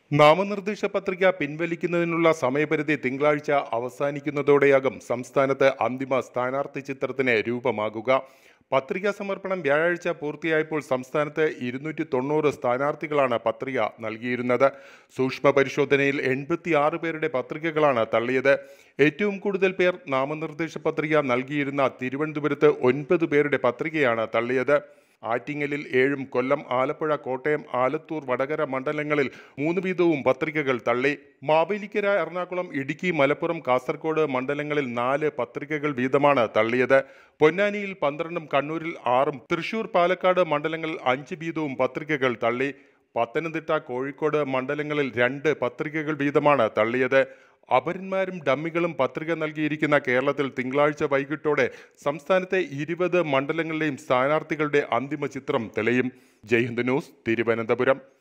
നാമനിർദ്ദേശ പത്രിക പിൻവലിക്കുന്നതിനുള്ള സമയപരിധി തിങ്കളാഴ്ച അവസാനിക്കുന്നതോടെയാകും സംസ്ഥാനത്ത് അന്തിമ സ്ഥാനാർത്ഥി ചിത്രത്തിന് രൂപമാകുക. പത്രികാ സമർപ്പണം വ്യാഴാഴ്ച പൂർത്തിയായപ്പോൾ സംസ്ഥാനത്ത് 290 സ്ഥാനാർത്ഥികളാണ് പത്രിക നൽകിയിരുന്നത്. സൂക്ഷ്മ പരിശോധനയിൽ 86 പേരുടെ പത്രികകളാണ് തള്ളിയത്. ഏറ്റവും കൂടുതൽ പേർ നാമനിർദ്ദേശ പത്രിക നൽകിയിരുന്ന തിരുവനന്തപുരത്ത് 9 പേരുടെ പത്രികയാണ് തള്ളിയത്. ആറ്റിങ്ങലിൽ 7, കൊല്ലം, ആലപ്പുഴ, കോട്ടയം, ആലത്തൂർ, വടകര മണ്ഡലങ്ങളിൽ 3 വീതവും പത്രികകൾ തള്ളി. മാവേലിക്കര, എറണാകുളം, ഇടുക്കി, മലപ്പുറം, കാസർഗോഡ് മണ്ഡലങ്ങളിൽ 4 പത്രികകൾ വീതമാണ് തള്ളിയത്. പൊന്നാനിയിൽ 12, കണ്ണൂരിൽ 6, തൃശൂർ, പാലക്കാട് മണ്ഡലങ്ങളിൽ 5 വീതവും പത്രികകൾ തള്ളി. പത്തനംതിട്ട, കോഴിക്കോട് മണ്ഡലങ്ങളിൽ 2 പത്രികകൾ വീതമാണ് തള്ളിയത്. അപരന്മാരും ഡമ്മികളും പത്രിക നൽകിയിരിക്കുന്ന കേരളത്തിൽ തിങ്കളാഴ്ച വൈകിട്ടോടെ സംസ്ഥാനത്തെ 20 മണ്ഡലങ്ങളിലെയും സ്ഥാനാർത്ഥികളുടെ അന്തിമ ചിത്രം തെളിയും. ജയ്ഹിന്ദ് ന്യൂസ്, തിരുവനന്തപുരം.